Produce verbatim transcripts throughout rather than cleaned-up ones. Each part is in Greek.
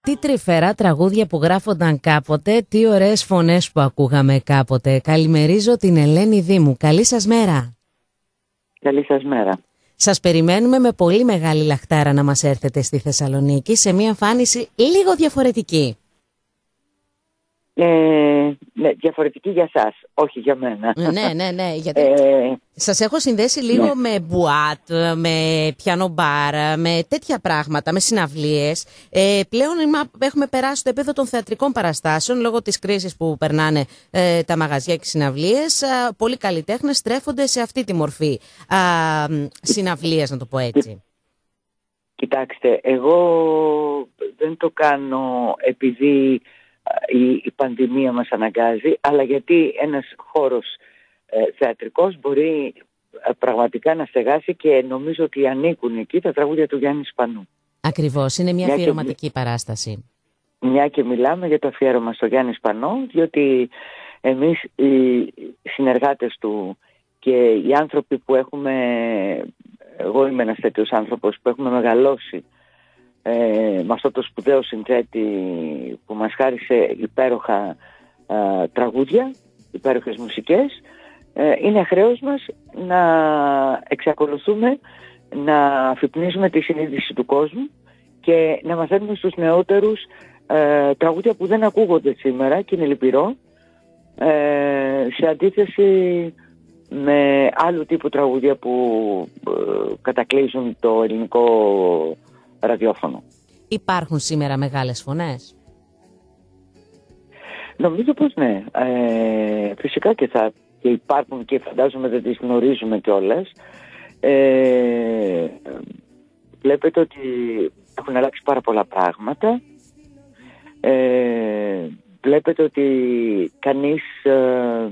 Τι τρυφερά τραγούδια που γράφονταν κάποτε, τι ωραίες φωνές που ακούγαμε κάποτε. Καλημερίζω την Ελένη Δήμου. Καλή σας μέρα. Καλή σας μέρα. Σας περιμένουμε με πολύ μεγάλη λαχτάρα να μας έρθετε στη Θεσσαλονίκη σε μια εμφάνιση λίγο διαφορετική. Ε, ναι, διαφορετική για σας, όχι για μένα. Ναι, ναι, ναι. Γιατί Ε, σας έχω συνδέσει λίγο ναι. με μπουάτ, με πιάνο μπαρ, με τέτοια πράγματα, με συναυλίες. Ε, πλέον έχουμε περάσει στο επίπεδο των θεατρικών παραστάσεων λόγω της κρίσης που περνάνε ε, τα μαγαζιά και οι συναυλίες. Α, πολλοί καλλιτέχνες στρέφονται σε αυτή τη μορφή α, συναυλίες, να το πω έτσι. Κοιτάξτε, εγώ δεν το κάνω επειδή η, η πανδημία μας αναγκάζει, αλλά γιατί ένας χώρος ε, θεατρικός μπορεί ε, πραγματικά να στεγάσει και νομίζω ότι ανήκουν εκεί τα τραγούδια του Γιάννη Σπανού. Ακριβώς, είναι μια, μια αφιερωματική και, παράσταση. Μια και μιλάμε για το αφιέρωμα στο Γιάννη Σπανό, διότι εμείς οι συνεργάτες του και οι άνθρωποι που έχουμε, εγώ είμαι ένας τέτοιος άνθρωπος που έχουμε μεγαλώσει Ε, με αυτό το σπουδαίο συνθέτη που μας χάρισε υπέροχα ε, τραγούδια, υπέροχες μουσικές, ε, είναι χρέος μας να εξακολουθούμε να αφυπνίζουμε τη συνείδηση του κόσμου και να μαθαίνουμε στους νεότερους ε, τραγούδια που δεν ακούγονται σήμερα και είναι λυπηρό, ε, σε αντίθεση με άλλου τύπου τραγούδια που ε, κατακλείζουν το ελληνικό ραδιόφωνο. Υπάρχουν σήμερα μεγάλες φωνές? Νομίζω πως ναι. Ε, φυσικά και θα και υπάρχουν και φαντάζομαι δεν τις γνωρίζουμε κιόλας. Ε, βλέπετε ότι έχουν αλλάξει πάρα πολλά πράγματα. Ε, βλέπετε ότι κανείς ε,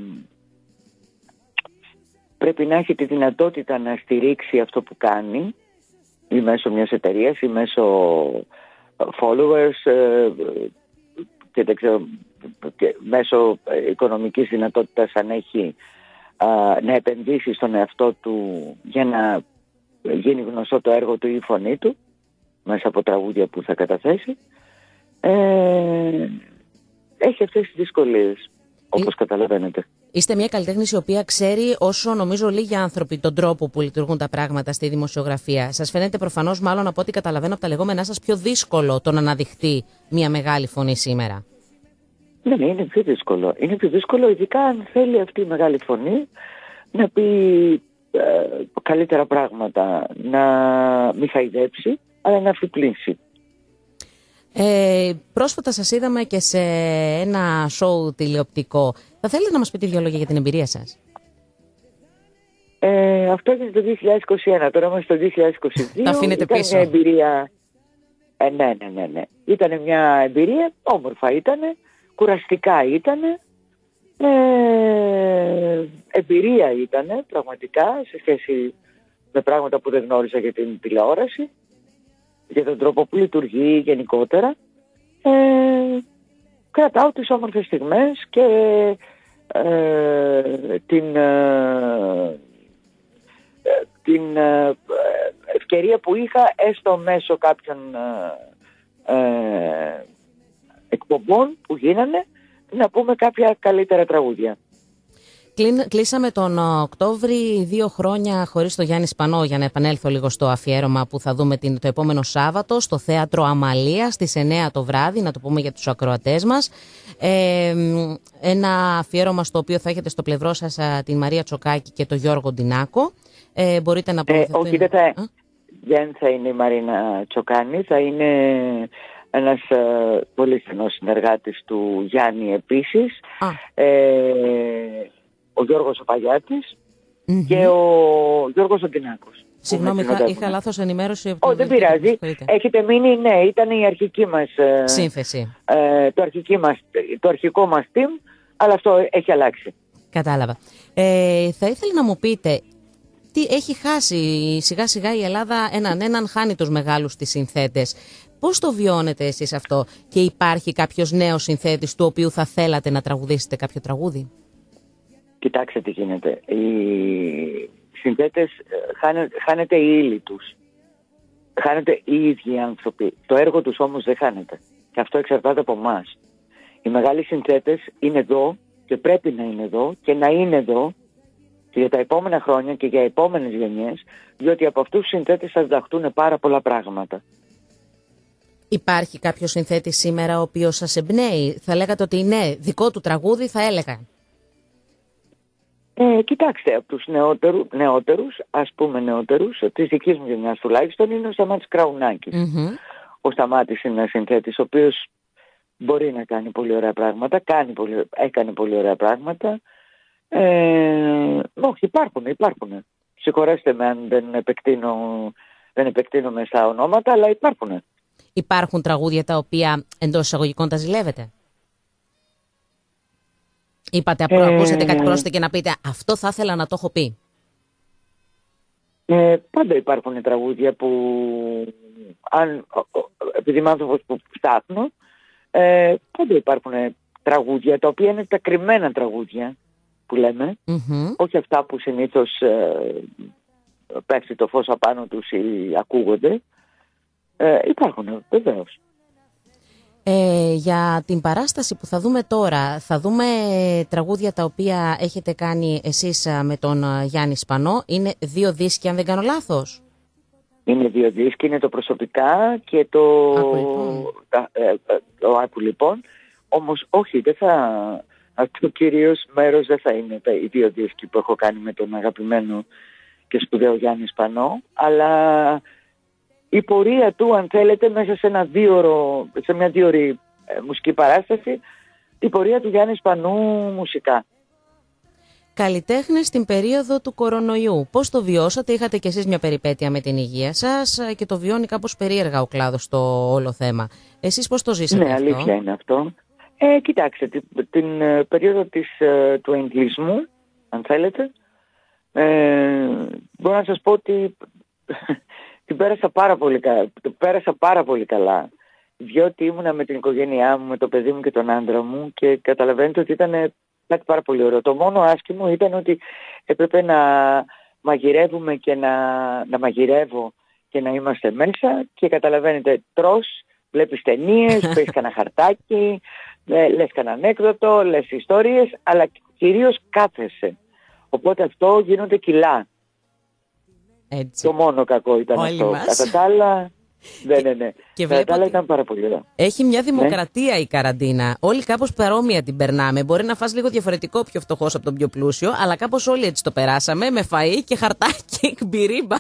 πρέπει να έχει τη δυνατότητα να στηρίξει αυτό που κάνει, ή μέσω μιας εταιρείας ή μέσω followers και δεν ξέρω, και μέσω οικονομικής δυνατότητας αν έχει να επενδύσει στον εαυτό του για να γίνει γνωστό το έργο του ή η φωνή του μέσα από τραγούδια που θα καταθέσει. Ε, έχει αυτές τις δυσκολίες, όπως καταλαβαίνετε. Είστε μια καλλιτέχνης η οποία ξέρει, όσο νομίζω λίγοι άνθρωποι, τον τρόπο που λειτουργούν τα πράγματα στη δημοσιογραφία. Σας φαίνεται προφανώς, μάλλον από ό,τι καταλαβαίνω από τα λεγόμενά σας, πιο δύσκολο το να αναδειχθεί μια μεγάλη φωνή σήμερα. Ναι, ναι, είναι πιο δύσκολο. Είναι πιο δύσκολο, ειδικά αν θέλει αυτή η μεγάλη φωνή να πει ε, καλύτερα πράγματα, να μην χαϊδέψει, αλλά να αφυπλήσει. Ε, πρόσφατα σας είδαμε και σε ένα σοου τηλεοπτικό. Θα θέλετε να μας πείτε δύο λόγια για την εμπειρία σας? Ε, αυτό έγινε το δύο χιλιάδες είκοσι ένα, τώρα είμαστε το δύο χιλιάδες είκοσι δύο. Τα αφήνετε ήταν πίσω. Μια εμπειρία... Ε, ναι, ναι, ναι, ναι. Ήταν μια εμπειρία, όμορφα ήτανε, κουραστικά ήτανε, ε, εμπειρία ήτανε πραγματικά σε σχέση με πράγματα που δεν γνώριζα για την τηλεόραση, για τον τρόπο που λειτουργεί γενικότερα. Ε, κρατάω τις όμορφες στιγμές και ε, την, ε, την ε, ευκαιρία που είχα έστω μέσω κάποιων ε, ε, εκπομπών που γίνανε να πούμε κάποια καλύτερα τραγούδια. Κλείσαμε τον Οκτώβρη δύο χρόνια χωρίς το Γιάννη Σπανό, για να επανέλθω λίγο στο αφιέρωμα που θα δούμε το επόμενο Σάββατο στο Θέατρο Αμαλία στις εννιά το βράδυ, να το πούμε για τους ακροατές μας. Ε, ένα αφιέρωμα στο οποίο θα έχετε στο πλευρό σας την Μαρία Τσοκάκη και τον Γιώργο Ντινάκο. Ε, μπορείτε να ε, όχι, δεν θα, δεν θα είναι η Μαρίνα Τσοκάνη, θα είναι ένας ε, πολύ στενός συνεργάτης του Γιάννη επίσης. Ε, ο Γιώργος ο Παγιάτης mm-hmm. και ο Γιώργος ο Ντινάκος. Συγγνώμη, είχα, είχα λάθος ενημέρωση. Όχι, δεν πειράζει. Έχετε μείνει, ναι, ήταν η αρχική μας σύνθεση. Ε, το, αρχική μας, το αρχικό μας team, αλλά αυτό έχει αλλάξει. Κατάλαβα. Ε, θα ήθελα να μου πείτε, τι έχει χάσει σιγά σιγά η Ελλάδα, έναν έναν χάνει τους μεγάλους τις συνθέτες. Πώς το βιώνετε εσείς αυτό και υπάρχει κάποιος νέος συνθέτης του οποίου θα θέλατε να τραγουδήσετε κάποιο τραγούδι? Κοιτάξτε τι γίνεται. Οι συνθέτες χάνε, χάνεται η ύλη τους. Χάνεται οι ίδιοι άνθρωποι. Το έργο τους όμως δεν χάνεται. Και αυτό εξαρτάται από εμάς. Οι μεγάλοι συνθέτες είναι εδώ και πρέπει να είναι εδώ και να είναι εδώ και για τα επόμενα χρόνια και για επόμενες γενιές, διότι από αυτούς τους συνθέτες θα διδαχτούν πάρα πολλά πράγματα. Υπάρχει κάποιος συνθέτης σήμερα ο οποίος σας εμπνέει? Θα λέγατε ότι ναι, δικό του τραγούδι θα έλεγα. Ε, κοιτάξτε, από τους νεότερου, νεότερους, ας πούμε νεότερους, της δικής μου γενιάς τουλάχιστον, είναι ο Σταμάτης Κραουνάκης. Mm-hmm. Ο Σταμάτης είναι ένας συνθέτης ο οποίος μπορεί να κάνει πολύ ωραία πράγματα, κάνει πολύ, έκανε πολύ ωραία πράγματα. Ε, όχι, υπάρχουν, υπάρχουν. Συγχωρέστε με αν δεν επεκτείνω, δεν επεκτείνομαι στα ονόματα, αλλά υπάρχουν. Υπάρχουν τραγούδια τα οποία εντός εισαγωγικών τα ζηλεύετε? Είπατε, απλά ε, ακούσατε κάτι πρόσθετο και να πείτε αυτό θα ήθελα να το έχω πει. Ε, πάντα υπάρχουν τραγούδια που, αν, επειδή είμαι άνθρωπος που φτιάχνω, ε, πάντα υπάρχουν τραγούδια τα οποία είναι τα κρυμμένα τραγούδια που λέμε, mm-hmm. όχι αυτά που συνήθως ε, πέφτει το φως απάνω τους ή ακούγονται. Ε, υπάρχουν, βεβαίως. Ε, για την παράσταση που θα δούμε τώρα, θα δούμε τραγούδια τα οποία έχετε κάνει εσείς με τον Γιάννη Σπανό. Είναι δύο δίσκοι, αν δεν κάνω λάθος. Είναι δύο δίσκοι, είναι το προσωπικά και το Άκου λοιπόν. Τα, ε, το Άκου λοιπόν. Όμως όχι, δεν θα, το κυρίως μέρος δεν θα είναι τα, οι δύο δίσκοι που έχω κάνει με τον αγαπημένο και σπουδαίο Γιάννη Σπανό, αλλά η πορεία του, αν θέλετε, μέσα σε, ένα δίωρο, σε μια δίωρη ε, μουσική παράσταση, η πορεία του Γιάννη Σπανού μουσικά. Καλλιτέχνες στην περίοδο του κορονοϊού. Πώς το βιώσατε? Είχατε κι εσείς μια περιπέτεια με την υγεία σας και το βιώνει κάπως περίεργα ο κλάδος το όλο θέμα. Εσείς πώς το ζήσατε? Ναι, αυτό? Αλήθεια είναι αυτό. Ε, κοιτάξτε, την, την ε, περίοδο της, ε, του εγκλεισμού, αν θέλετε, ε, μπορώ να σας πω ότι την πέρασα πάρα πολύ, το πέρασα πάρα πολύ καλά, διότι ήμουνα με την οικογένειά μου, με το παιδί μου και τον άντρα μου και καταλαβαίνετε ότι ήταν κάτι πάρα πολύ ωραίο. Το μόνο άσχημο ήταν ότι έπρεπε να μαγειρεύουμε και να, να μαγειρεύω και να είμαστε μέσα και καταλαβαίνετε, τρως, βλέπεις ταινίες, παίρνεις κανένα χαρτάκι, λες κανένα ανέκδοτο, λες ιστορίες, αλλά κυρίως κάθεσαι. Οπότε αυτό γίνονται κιλά. Έτσι. Το μόνο κακό ήταν όλοι αυτό. Μας. Κατά τα άλλα, ναι, ναι, ναι. Και κατά τα άλλα ήταν πάρα πολύ ωραία. Έχει μια δημοκρατία, ναι, η καραντίνα. Όλοι κάπως παρόμοια την περνάμε. Μπορεί να φας λίγο διαφορετικό, πιο φτωχός από τον πιο πλούσιο, αλλά κάπως όλοι έτσι το περάσαμε, με φαΐ και χαρτάκι, κμπυρίμπα.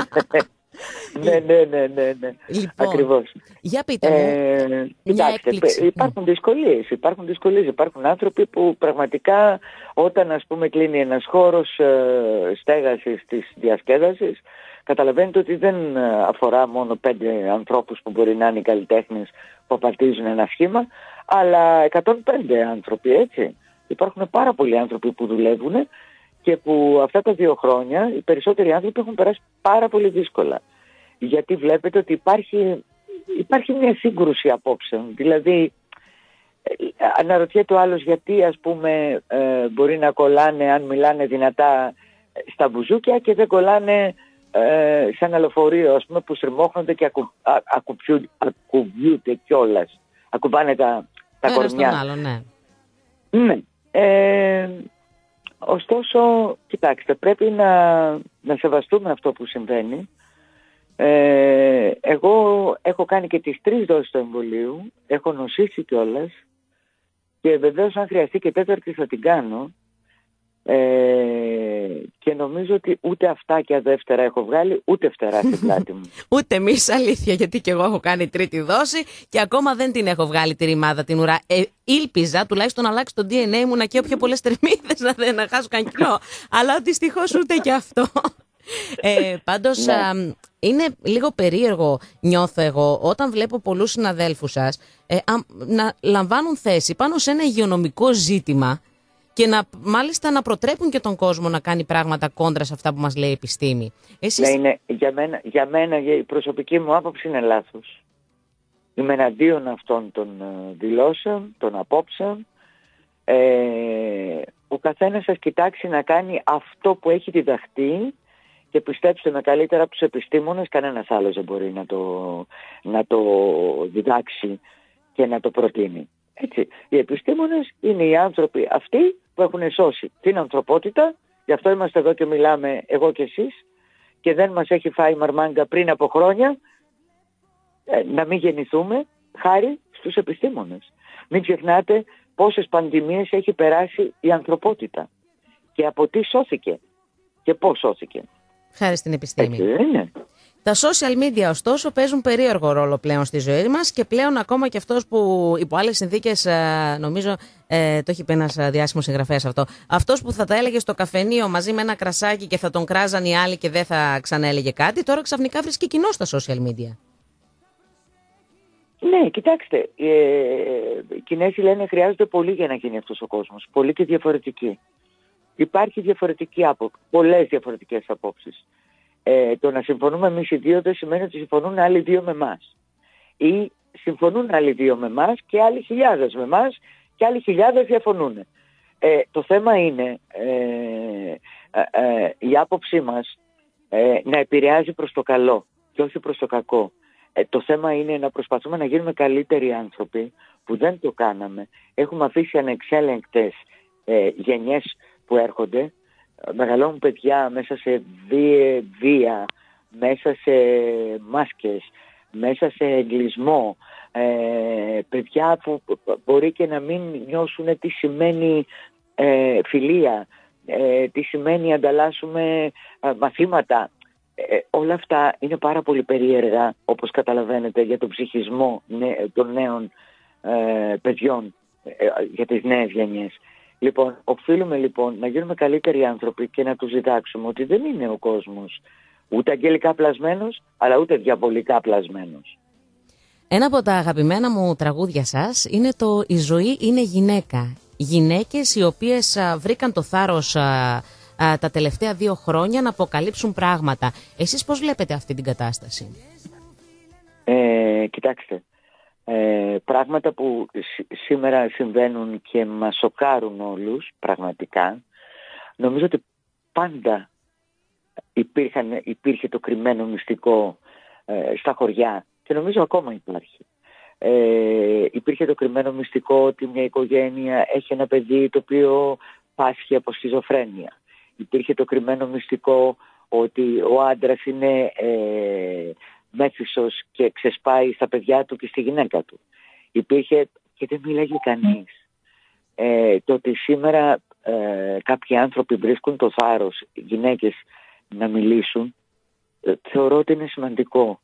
ναι, ναι, ναι, ναι, ναι. Λοιπόν, ακριβώς. Για πείτε μου, ε, κοιτάξτε, υπάρχουν δυσκολίες, υπάρχουν δυσκολίες, υπάρχουν άνθρωποι που πραγματικά όταν, ας πούμε, κλείνει ένας χώρος ε, στέγασης της διασκέδασης, καταλαβαίνετε ότι δεν αφορά μόνο πέντε ανθρώπους που μπορεί να είναι οι καλλιτέχνες που απαρτίζουν ένα σχήμα, αλλά εκατόν πέντε άνθρωποι, έτσι. Υπάρχουν πάρα πολλοί άνθρωποι που δουλεύουν και που αυτά τα δύο χρόνια οι περισσότεροι άνθρωποι έχουν περάσει πάρα πολύ δύσκολα. Γιατί βλέπετε ότι υπάρχει, υπάρχει μια σύγκρουση απόψεων. Δηλαδή, αναρωτιέται ο άλλος γιατί, ας πούμε, ε, μπορεί να κολλάνε αν μιλάνε δυνατά στα μπουζούκια και δεν κολλάνε ε, σε ένα λεωφορείο, ας πούμε, που στριμώχνονται και ακου, α, ακουμπιούνται, ακουμπιούνται κιόλας. Ακουμπάνε τα, τα κορμιά. Ένα στον άλλο, ναι. Ναι. Ε, ωστόσο, κοιτάξτε, πρέπει να, να σεβαστούμε αυτό που συμβαίνει. Ε, εγώ έχω κάνει και τις τρεις δόσεις του εμβολίου, έχω νοσήσει κιόλας και βεβαίως αν χρειαστεί και τέταρτη θα την κάνω, ε, και νομίζω ότι ούτε αυτά και δεύτερα έχω βγάλει, ούτε φτερά στην πλάτη μου. Ούτε εμείς, αλήθεια, γιατί και εγώ έχω κάνει τρίτη δόση και ακόμα δεν την έχω βγάλει τη ρημάδα την ουρά. Ε, ήλπιζα τουλάχιστον να αλλάξει το ντι εν έι μου, να καίω πιο πολλές θερμίδες, να δεν να χάσω καν κιλό, αλλά δυστυχώς ούτε και αυτό. Ε, πάντως ναι. α, είναι λίγο περίεργο, νιώθω εγώ, όταν βλέπω πολλούς συναδέλφους σας ε, α, να λαμβάνουν θέση πάνω σε ένα υγειονομικό ζήτημα και να, μάλιστα να προτρέπουν και τον κόσμο να κάνει πράγματα κόντρα σε αυτά που μας λέει η επιστήμη. Εσείς... Ναι, είναι, για, μένα, για μένα η προσωπική μου άποψη είναι λάθος. Είμαι εναντίον αυτών των uh, δηλώσεων, των απόψεων. Ε, ο καθένας σας κοιτάξει να κάνει αυτό που έχει διδαχτεί. Και πιστέψτε με, καλύτερα από τους επιστήμονες κανένας άλλος δεν μπορεί να το, να το διδάξει και να το προτείνει. Έτσι. Οι επιστήμονες είναι οι άνθρωποι αυτοί που έχουν σώσει την ανθρωπότητα, γι' αυτό είμαστε εδώ και μιλάμε εγώ και εσείς, και δεν μας έχει φάει μαρμάγκα πριν από χρόνια ε, να μην γεννηθούμε χάρη στους επιστήμονες. Μην ξεχνάτε πόσες πανδημίες έχει περάσει η ανθρωπότητα και από τι σώθηκε και πώς σώθηκε. Χάρη στην επιστήμη. Έτσι δεν είναι? Τα social media ωστόσο παίζουν περίεργο ρόλο πλέον στη ζωή μας και πλέον ακόμα και αυτός που υπό άλλες συνθήκες, νομίζω ε, το έχει πει ένας διάσημος συγγραφέας αυτό, αυτός που θα τα έλεγε στο καφενείο μαζί με ένα κρασάκι και θα τον κράζαν οι άλλοι και δεν θα ξαναέλεγε κάτι, τώρα ξαφνικά βρίσκει κοινό στα social media. Ναι, κοιτάξτε, ε, οι Κινέζοι λένε χρειάζονται πολύ για να γίνει αυτός ο κόσμος, πολύ και διαφορετική. Υπάρχει διαφορετική άποψη, πολλές διαφορετικές απόψεις. Ε, το να συμφωνούμε εμείς οι δύο δεν σημαίνει ότι συμφωνούν άλλοι δύο με εμάς. Ή συμφωνούν άλλοι δύο με εμάς και άλλοι χιλιάδες με εμάς και άλλοι χιλιάδες διαφωνούν. Ε, το θέμα είναι ε, ε, ε, η άποψή μας ε, να επηρεάζει προς το καλό και όχι προς το κακό. Ε, το θέμα είναι να προσπαθούμε να γίνουμε καλύτεροι άνθρωποι που δεν το κάναμε. Έχουμε αφήσει ανεξέλεγκτες ε, γενιές που έρχονται. Μεγαλώνουν παιδιά μέσα σε βία, βία, μέσα σε μάσκες, μέσα σε εγκλισμό. Ε, παιδιά που μπορεί και να μην νιώσουν τι σημαίνει ε, φιλία, ε, τι σημαίνει ανταλλάσσουμε ε, μαθήματα. Ε, όλα αυτά είναι πάρα πολύ περίεργα, όπως καταλαβαίνετε, για τον ψυχισμό νέ, των νέων ε, παιδιών, ε, για τις νέες γενιές. Λοιπόν, οφείλουμε λοιπόν να γίνουμε καλύτεροι άνθρωποι και να τους διδάξουμε ότι δεν είναι ο κόσμος ούτε αγγελικά πλασμένος, αλλά ούτε διαβολικά πλασμένος. Ένα από τα αγαπημένα μου τραγούδια σας είναι το «Η ζωή είναι γυναίκα». Γυναίκες οι οποίες α, βρήκαν το θάρρος α, α, τα τελευταία δύο χρόνια να αποκαλύψουν πράγματα. Εσείς πώς βλέπετε αυτή την κατάσταση? Ε, κοιτάξτε. Ε, πράγματα που σ- σήμερα συμβαίνουν και μας σοκάρουν όλους πραγματικά. Νομίζω ότι πάντα υπήρχαν, υπήρχε το κρυμμένο μυστικό ε, στα χωριά και νομίζω ακόμα υπάρχει. Ε, υπήρχε το κρυμμένο μυστικό ότι μια οικογένεια έχει ένα παιδί το οποίο πάσχει από σχιζοφρένεια. Υπήρχε το κρυμμένο μυστικό ότι ο άντρας είναι ε, μέθυσος και ξεσπάει στα παιδιά του και στη γυναίκα του. Υπήρχε και δεν μίλαγε κανείς. Ε, το ότι σήμερα ε, κάποιοι άνθρωποι βρίσκουν το θάρρος, γυναίκες, να μιλήσουν, ε, θεωρώ ότι είναι σημαντικό.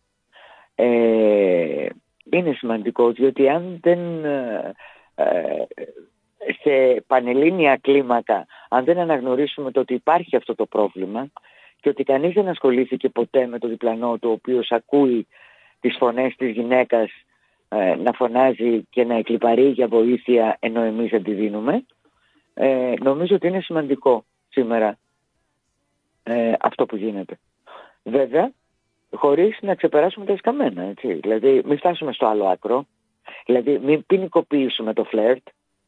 Ε, είναι σημαντικό διότι αν δεν ε, ε, σε πανελλήνια κλίμακα, αν δεν αναγνωρίσουμε το ότι υπάρχει αυτό το πρόβλημα και ότι κανείς δεν ασχολήθηκε ποτέ με το διπλανό του, ο οποίος ακούει τις φωνές της γυναίκας ε, να φωνάζει και να εκλιπαρεί για βοήθεια ενώ εμείς δεν τη δίνουμε, ε, νομίζω ότι είναι σημαντικό σήμερα ε, αυτό που γίνεται. Βέβαια, χωρίς να ξεπεράσουμε τα εσκαμμένα, έτσι. Δηλαδή, μην φτάσουμε στο άλλο άκρο. Δηλαδή, μην ποινικοποιήσουμε το φλερτ.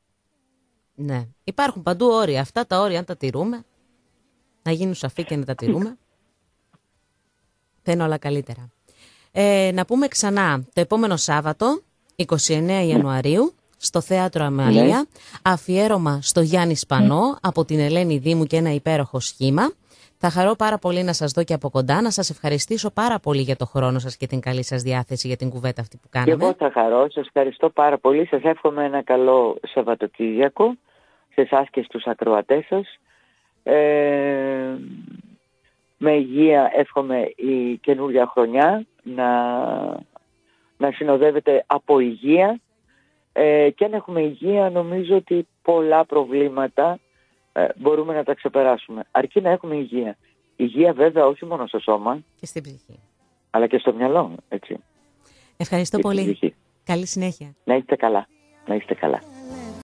Ναι. Υπάρχουν παντού όρια. Αυτά τα όρια, αν τα τηρούμε, να γίνουν σαφή και να τα τηρούμε, θα είναι όλα καλύτερα. Ε, να πούμε ξανά, το επόμενο Σάββατο, εικοστή ενάτη Ιανουαρίου, στο Θέατρο Αμαλία, ναι. Αφιέρωμα στο Γιάννη Σπανό, από την Ελένη Δήμου και ένα υπέροχο σχήμα. Θα χαρώ πάρα πολύ να σας δω και από κοντά, να σας ευχαριστήσω πάρα πολύ για το χρόνο σας και την καλή σας διάθεση για την κουβέντα αυτή που κάναμε. Και εγώ θα χαρώ, σας ευχαριστώ πάρα πολύ, σας εύχομαι ένα καλό Σαββατοκύριακο, σε εσάς και στους ακροατές σας. Ε, με υγεία εύχομαι η καινούργια χρονιά να, να συνοδεύεται από υγεία ε, και αν έχουμε υγεία νομίζω ότι πολλά προβλήματα ε, μπορούμε να τα ξεπεράσουμε, αρκεί να έχουμε υγεία. Υγεία βέβαια όχι μόνο στο σώμα και στην ψυχή, αλλά και στο μυαλό, έτσι. Ευχαριστώ και πολύ. Καλή συνέχεια. Να είστε καλά. Να είστε καλά.